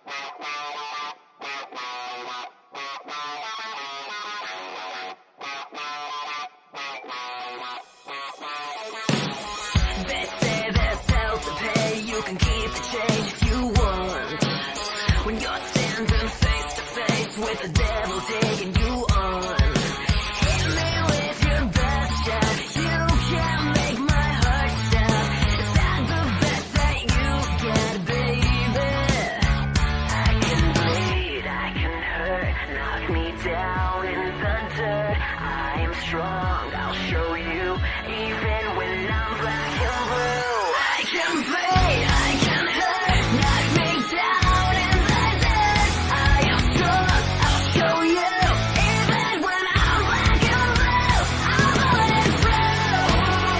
They say there's hell to pay, you can keep the change if you want. When you're standing face to face with the devil taking you on, hit me with your best shot, you can make my heart stop. Is that the best that you've got, baby? I can bleed, I can hurt, knock me down in the dirt. I am strong, I'll show you, even when I'm black and blue. I can bleed, I can hurt, knock me down in the dirt. I am strong, I'll show you, even when I'm black and blue. I'm bulletproof.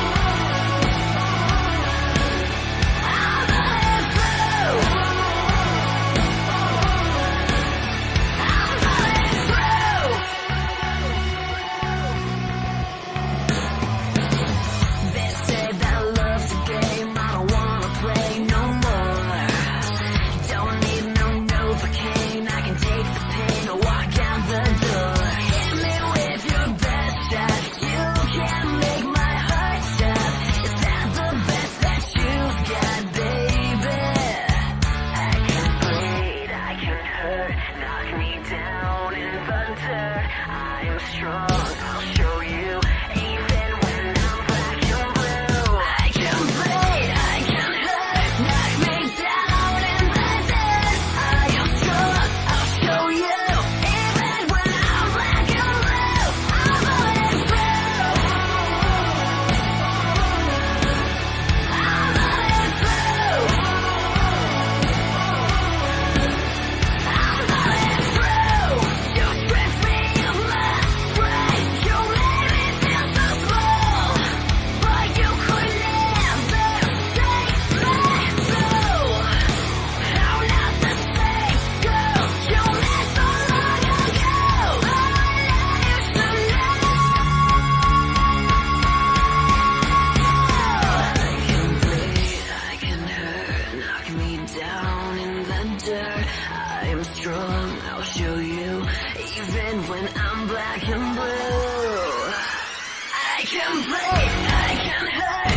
I'm bulletproof. I'm bulletproof. They say that love's a game I don't wanna play no more. Don't need no Novocaine, I can take the pain or walk out the door. Hit me with your best shot, you can make my heart stop. Is that the best that you've got, baby? I can bleed, I can hurt, knock me down in the dirt. I'm strong, I'll show you, even when I'm black and blue. I can bleed, I can hurt, knock me down in the dirt. I am strong, I'll show you, even when I'm black and blue. I'm bulletproof. I'm bulletproof. I'm bulletproof. You strip me of my pride, you made me feel so small, but you could never take my soul. I'm not the same girl you met so long ago. All I used to know. I can bleed, I can hurt, knock me down in the dirt. I am strong, I'll show you, even when I'm black and blue. I can bleed, I can hurt.